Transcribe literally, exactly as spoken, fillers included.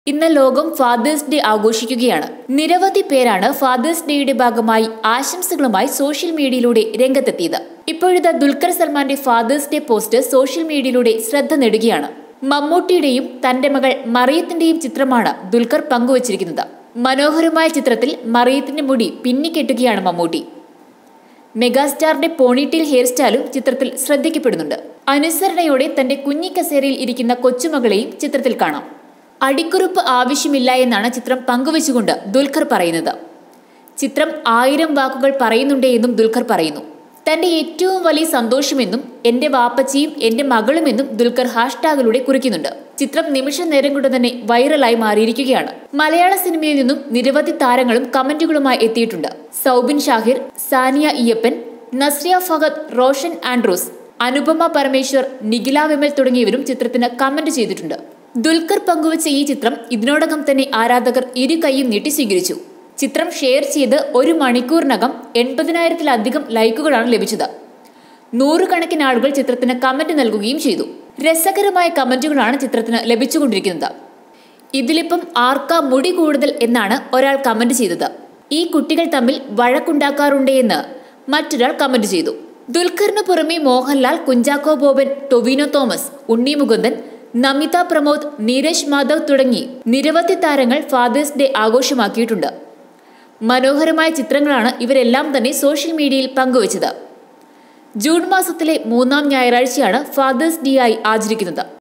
ഇന്ന് ലോകം fathers day ആഘോഷിക്കുകയാണ്. നിരവധി പേരാണ് ഫാദേഴ്സ് ഡേയുടെ ഭാഗമായി ആശംസകളുമായി സോഷ്യൽ മീഡിയയിലൂടെ രംഗത്തെത്തിയത്. ഇപ്പോഴത്തെ ദുൽഖർ സൽമാന്റെ ഫാദേഴ്സ് ഡേ പോസ്റ്റ് സോഷ്യൽ മീഡിയയിലൂടെ ശ്രദ്ധ നേടുകയാണ്. മമ്മൂട്ടിയുടെയും തന്റെ മകൾ മറിയത്തിന്റെയും ചിത്രമാണ് ദുൽഖർ പങ്കുവച്ചിരിക്കുന്നത്. മനോഹരമായ ചിത്രത്തിൽ മറിയത്തിന്റെ മുടി പിന്നിക്കെട്ടുകയാണ് മമ്മൂട്ടി. മെഗാസ്റ്റാറിന്റെ പോണിറ്റെയിൽ ഹെയർ സ്റ്റൈലും ചിത്രത്തിൽ ശ്രദ്ധിക്കപ്പെടുന്നുണ്ട്. അനുസരണയോടെ തന്റെ കുഞ്ഞിക്കസേരയിൽ ഇരിക്കുന്ന കൊച്ചുമകളെയും ചിത്രത്തിൽ കാണാം. അടിക്കുറിപ്പ് ആവശ്യമില്ല എന്നാണ് ചിത്രം പങ്കുവെച്ചുകൊണ്ട് ദുൽഖർ പറയുന്നത്. ചിത്രം ആയിരം വാക്കുകൾ പറയുന്നുണ്ടേ എന്നും ദുൽഖർ പറയുന്നു. തന്റെ ഏറ്റവും വലിയ സന്തോഷമെന്നും എന്റെ വാപ്പച്ചിയും എന്റെ മകളുമെന്നും ദുൽഖർ ഹാഷ്ടാഗിലൂടെ കുറിക്കുന്നുണ്ട്. ചിത്രം നിമിഷ നേരം കൊണ്ട് തന്നെ വൈറലായി മാറിയിരിക്കുകയാണ്. മലയാള സിനിമയിൽ നിന്നും നിരവധി താരങ്ങളും കമന്റുകളുമായി എത്തിയിട്ടുണ്ട്. സൗബിൻ ഷാഹിർ, സാനിയ ഇയ്യപ്പൻ, നസ്രിയ ഫഹദ്, റോഷൻ ആൻഡ്രൂസ്, അനുപമ പരമേശ്വർ, നിഖില വിമൽ തുടങ്ങിയവരും ചിത്രത്തിന് കമന്റ് ചെയ്തിട്ടുണ്ട്. ദുൽഖർ പങ്കുവച്ച ഈ ചിത്രം ഇതിനോടകം തന്നെ ആരാധകർ ഇരു കൈയും നീട്ടി സ്വീകരിച്ചു. ചിത്രം ഷെയർ ചെയ്ത് ഒരു മണിക്കൂറിനകം എൺപതിനായിരത്തിലധികം ലൈക്കുകളാണ് ലഭിച്ചത്. നൂറുകണക്കിന് ആളുകൾ ചിത്രത്തിന് കമന്റ് നൽകുകയും ചെയ്തു. രസകരമായ കമന്റുകളാണ് ചിത്രത്തിന് ലഭിച്ചുകൊണ്ടിരിക്കുന്നത്. ഇതിലിപ്പം ആർക്കാ മുടി കൂടുതൽ എന്നാണ് ഒരാൾ കമന്റ് ചെയ്തത്. ഈ കുട്ടികൾ തമ്മിൽ വഴക്കുണ്ടാക്കാറുണ്ടേ എന്ന് മറ്റൊരാൾ കമന്റ് ചെയ്തു. ദുൽഖറിന് പുറമെ മോഹൻലാൽ, കുഞ്ചാക്കോ ബോബൻ, ടൊവിനോ തോമസ്, ഉണ്ണി മുകുന്ദൻ, നമിത പ്രമോദ്, നീരജ് മാധവ് തുടങ്ങി നിരവധി താരങ്ങൾ ഫാദേഴ്സ് ഡേ ആഘോഷമാക്കിയിട്ടുണ്ട്. മനോഹരമായ ചിത്രങ്ങളാണ് ഇവരെല്ലാം തന്നെ സോഷ്യൽ മീഡിയയിൽ പങ്കുവച്ചത്. ജൂൺ മാസത്തിലെ മൂന്നാം ഞായറാഴ്ചയാണ് ഫാദേഴ്സ് ഡേ ആയി ആചരിക്കുന്നത്.